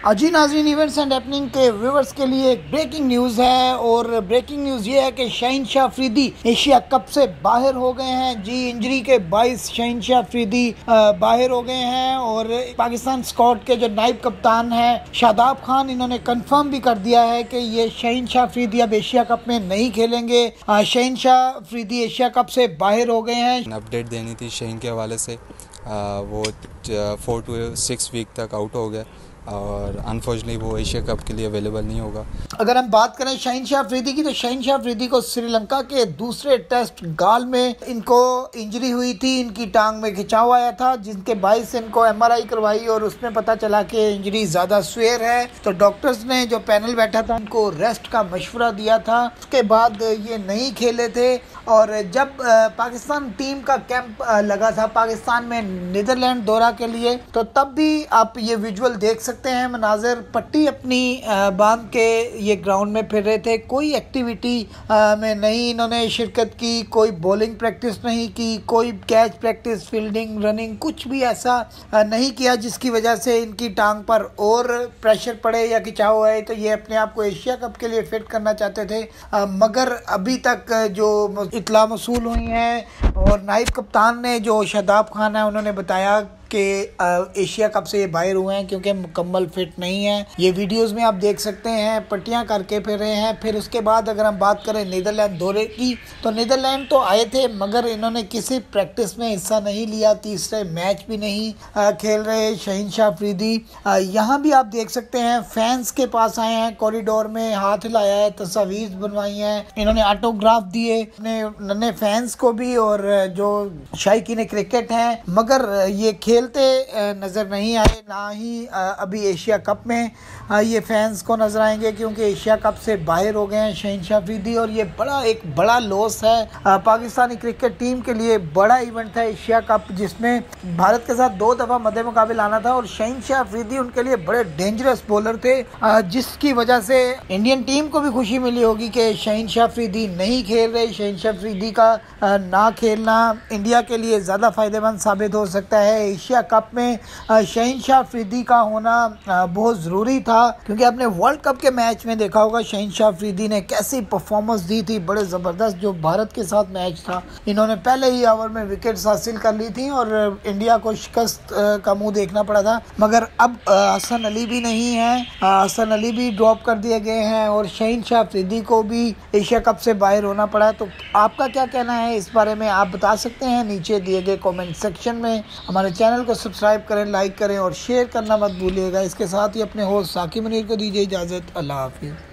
अजी नाज़रीन, events and happening के व्यूवर्स के लिए एक ब्रेकिंग न्यूज़ है और ब्रेकिंग न्यूज़ ये है कि शहनशाह अफरीदी एशिया कप से बाहर हो गए हैं। जी, इंजरी के 22 शहनशाह अफरीदी बाहर हो गए हैं और पाकिस्तान स्क्वाड के जो नायब कप्तान हैं शादाब खान, इन्होंने कंफर्म भी कर दिया है कि ये शहनशाह अफरीदी अब एशिया कप में नहीं खेलेंगे। शहनशाह अफरीदी एशिया कप से बाहर हो गए हैं। अपडेट देनी थी शहीन के हवाले से, वो 4 to 6 वीक तक आउट हो गया और अनफॉर्चुनेटली वो एशिया कप के लिए अवेलेबल नहीं होगा। अगर हम बात करें शहनशाह अफरीदी की, तो शहनशाह अफरीदी को श्रीलंका के दूसरे टेस्ट गाल में इनको इंजरी हुई थी, इनकी टांग में खिंचाव आया था, जिनके बायस से इनको MRI करवाई और उसमें पता चला कि इंजरी ज़्यादा स्वेयर है। तो डॉक्टर्स ने, जो पैनल बैठा था, इनको रेस्ट का मशवरा दिया था। उसके बाद ये नहीं खेले थे और जब पाकिस्तान टीम का कैंप लगा था पाकिस्तान में नीदरलैंड दौरा के लिए, तो तब भी आप ये विजुअल देख सकते हैं, मनाजिर। पट्टी अपनी बांध के ये ग्राउंड में फिर रहे थे, कोई एक्टिविटी में नहीं इन्होंने शिरकत की, कोई बॉलिंग प्रैक्टिस नहीं की, कोई कैच प्रैक्टिस, फील्डिंग, रनिंग, कुछ भी ऐसा नहीं किया जिसकी वजह से इनकी टांग पर और प्रेशर पड़े या खिंचाव आए। तो ये अपने आप को एशिया कप के लिए फिट करना चाहते थे, मगर अभी तक जो इत्तला मसूल हुई हैं और नायब कप्तान ने, जो शादाब खान है, उन्होंने बताया कि एशिया कप से ये बाहर हुए हैं क्योंकि मुकम्मल फिट नहीं है। ये वीडियोस में आप देख सकते हैं, पट्टियां करके फिर रहे हैं। फिर उसके बाद अगर हम बात करें नीदरलैंड दौरे की, तो नीदरलैंड तो आए थे मगर इन्होंने किसी प्रैक्टिस में हिस्सा नहीं लिया, तीसरे मैच भी नहीं खेल रहे शहनशाह अफरीदी। यहाँ भी आप देख सकते हैं, फैंस के पास आए हैं, कॉरिडोर में हाथ हिलाया है, तस्वीर बनवाई हैं, इन्होंने ऑटोग्राफ दिए अपने नन्हे फैंस को भी और जो शायकीन क्रिकेट हैं, मगर ये खेलते नजर नहीं आए, ना ही अभी एशिया कप में ये फैंस को नजर आएंगे क्योंकि एशिया कप से बाहर हो गए हैं शहनशाह अफरीदी। और ये एक बड़ा लॉस है पाकिस्तानी क्रिकेट टीम के लिए। बड़ा इवेंट था एशिया कप, जिसमें भारत के साथ 2 दफा मद्दे मुकाबिल आना था और शहनशाह अफरीदी उनके लिए बड़े डेंजरस बॉलर थे, जिसकी वजह से इंडियन टीम को भी खुशी मिली होगी कि शहनशाह अफरीदी नहीं खेल रहे। शहनशाह अफरीदी का ना खेलना इंडिया के लिए ज़्यादा फ़ायदेमंद साबित हो सकता है। एशिया कप में शहनशाह अफरीदी का होना बहुत ज़रूरी था, क्योंकि आपने वर्ल्ड कप के मैच में देखा होगा शहनशाह अफरीदी ने कैसी परफॉर्मेंस दी थी, बड़े ज़बरदस्त। जो भारत के साथ मैच था, इन्होंने पहले ही ओवर में विकेट्स हासिल कर ली थी और इंडिया को शिकस्त का मुंह देखना पड़ा था। मगर अब हसन अली भी नहीं है, हसन अली भी ड्रॉप कर दिए गए हैं और शहनशाह अफरीदी को भी एशिया कप से बाहर होना पड़ा है। तो आपका क्या कहना है इस बारे में, आप बता सकते हैं नीचे दिए गए कमेंट सेक्शन में। हमारे चैनल को सब्सक्राइब करें, लाइक करें और शेयर करना मत भूलिएगा। इसके साथ ही अपने होस्ट साकिब मुनीर को दीजिए इजाज़त। अल्लाह हाफिज़।